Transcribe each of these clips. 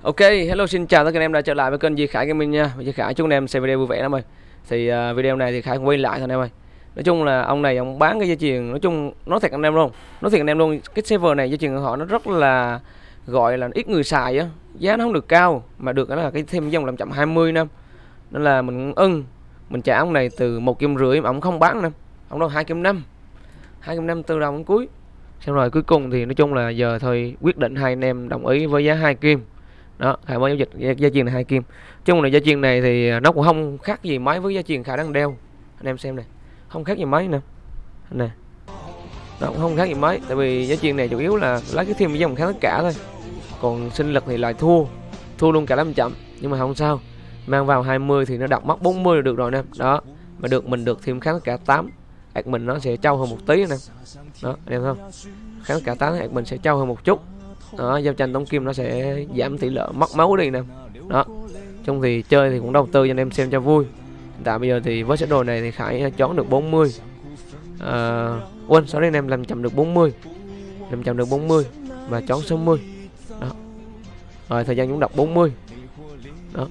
Ok, hello xin chào tất cả anh em đã trở lại với kênh Duy Khải Gaming nha. Duy Khải chúc anh em xem video vui vẻ lắm ơi. Thì video này thì Khải quay lại thôi anh em ơi. Nói chung là ông này ông bán cái dây chuyền, nói chung nói thiệt anh em luôn. Nói thiệt anh em luôn, cái server này dây chuyền của họ nó rất là gọi là ít người xài á, giá nó không được cao mà được là cái thêm dòng 520 năm. Nên là mình trả ông này từ 1,5 triệu mà ông không bán nè. Ông đâu 2,5. 2,5 từ đầu đến cuối. Xong rồi cuối cùng thì nói chung là giờ thôi quyết định hai anh em đồng ý với giá 2 kim. Đó, Khải mới giao dịch dây chuyền này 2 kim. Chung là dây chuyền này thì nó cũng không khác gì mấy với dây chuyền Khải đang đeo. Anh em xem này, không khác gì mấy nè. Nè. Nó cũng không khác gì mấy, tại vì dây chuyền này chủ yếu là lấy cái thêm dòng kháng tất cả thôi. Còn sinh lực thì lại thua luôn cả 500, nhưng mà không sao. Mang vào 20 thì nó đọc mất 40 là được rồi nè. Đó, mà mình được thêm kháng tất cả 8. Mình nó sẽ trâu hơn một tí nè. Đó, anh em không? Kháng tất cả 8 mình sẽ trâu hơn một chút. Đó, giao tranh tống kim nó sẽ giảm tỷ lệ mất máu đi nè. Đó, trong thì chơi thì cũng đầu tư cho anh em xem cho vui. Hiện tại bây giờ thì với sơ đồ này thì Khải chọn được 40. Quên, sorry anh em, làm chậm được 40. Làm chậm được 40 và chọn 60. Đó. Rồi thời gian cũng đọc 40. Đó.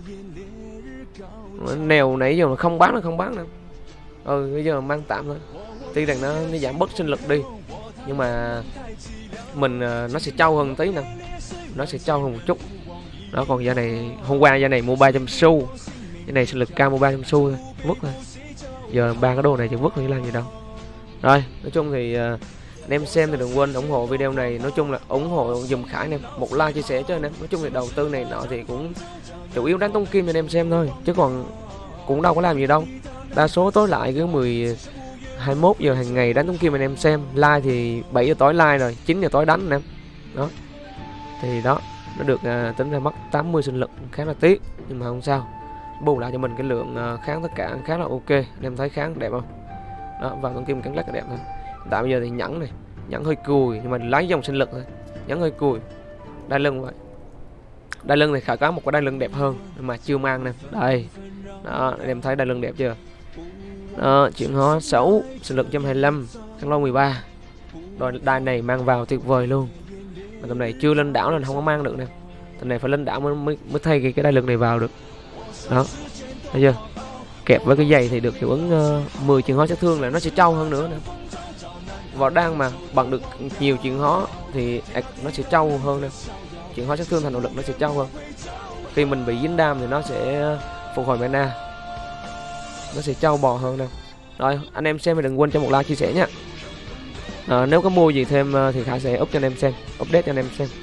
Nèo nãy giờ mà không bán nè. Bây giờ mang tạm thôi. Tuy rằng nó giảm bớt sinh lực đi, nhưng mà mình nó sẽ trâu hơn tí nè, nó sẽ trâu hơn một chút. Đó, còn giờ này hôm qua giờ này mua 300 xu, cái này sinh lực cao mua 300 xu thôi, vứt thôi. Giờ ba cái đồ này chỉ vứt thì làm gì đâu. Rồi nói chung thì anh em xem thì đừng quên ủng hộ video này, nói chung là ủng hộ dùm Khải nè, một like chia sẻ cho anh em. Nói chung là đầu tư này nọ thì cũng chủ yếu đánh tông kim cho anh em xem thôi, chứ còn cũng đâu có làm gì đâu. Đa số tối lại cứ 21 giờ hàng ngày đánh tống kim anh em xem. Like thì 7 giờ tối like rồi, 9 giờ tối đánh anh em. Đó. Thì đó, nó được tính ra mất 80 sinh lực, khá là tiếc nhưng mà không sao. Bù lại cho mình cái lượng kháng tất cả khá là ok. Anh em thấy kháng đẹp không? Đó, vào tống kim cắn lắc là đẹp thôi. Tại bây giờ thì nhẫn này, nhẫn hơi cùi nhưng mà lấy dòng sinh lực thôi. Nhẫn hơi cùi. Đai lưng vậy. Đai lưng thì Khải có một cái đai lưng đẹp hơn nhưng mà chưa mang nè. Đây. Đó, anh em thấy đai lưng đẹp chưa? Đó, chuyển hóa 6, sinh lực 125, kháng lôi 13. Rồi đai này mang vào tuyệt vời luôn. Mà tầm này chưa lên đảo nên không có mang được nè. Tầm này phải lên đảo mới thay cái đai lưng này vào được. Đó, thấy chưa? Kẹp với cái giày thì được hiệu ứng 10 chuyển hóa sát thương là nó sẽ trâu hơn nữa nè. Võ đang mà bằng được nhiều chuyển hóa thì nó sẽ trâu hơn nè. Chuyển hóa sát thương thành nội lực nó sẽ trâu hơn. Khi mình bị dính đam thì nó sẽ phục hồi mana, nó sẽ trâu bò hơn nè. Rồi anh em xem thì đừng quên cho một like chia sẻ nha. Nếu có mua gì thêm thì Khải sẽ up cho anh em xem, update cho anh em xem.